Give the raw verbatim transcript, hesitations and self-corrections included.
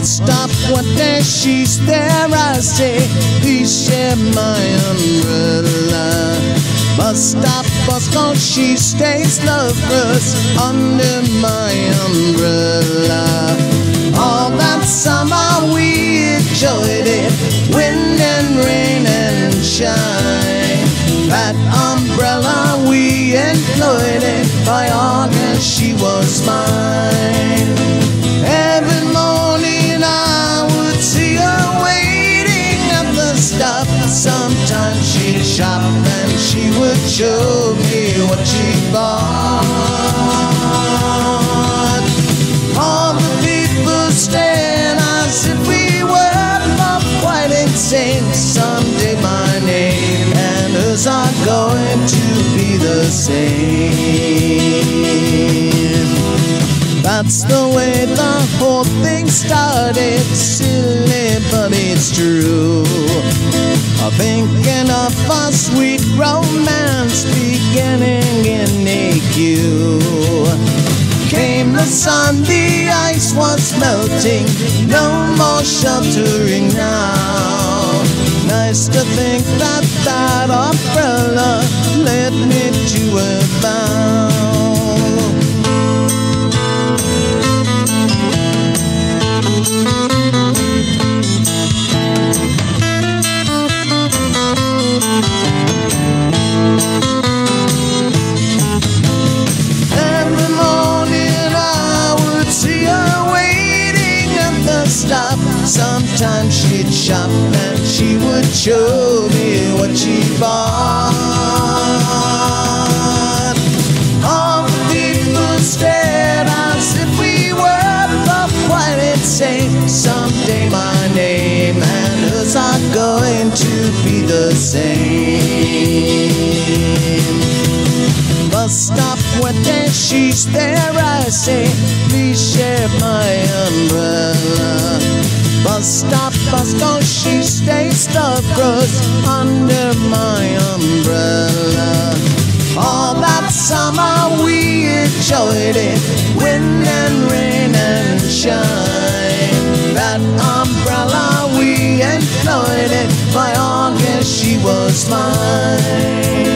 Bus stop, what there, she's there, I say, please share my umbrella. Bus stop, bus gone, she stays loveless under my umbrella. All that summer we enjoyed it, wind and rain and shine. That umbrella we employed it, by August she was mine. Every morning I would see her waiting at the stop. Sometimes she'd shop and she would show me what she bought. All the people stared as if we were not quite insane. Someday my name and hers are going to be the same. That's the way the whole thing started. Silly, but it's true. Thinking of a sweet romance beginning in A Q. Came the sun, the ice was melting, no more sheltering now. Nice to think that that umbrella led me to a bound. Every morning I would see her waiting at the stop. Sometimes she'd shop and she would show me what she bought. All the people stared as if we were both quite insane. Someday my name and hers are going to be the same. Bus stop, what there, she's there, I say, please share my umbrella. Bus stop, bus gone, she stays the cross under my umbrella. All that summer we enjoyed it, wind and rain and shine. That umbrella we employed it, by August she was mine.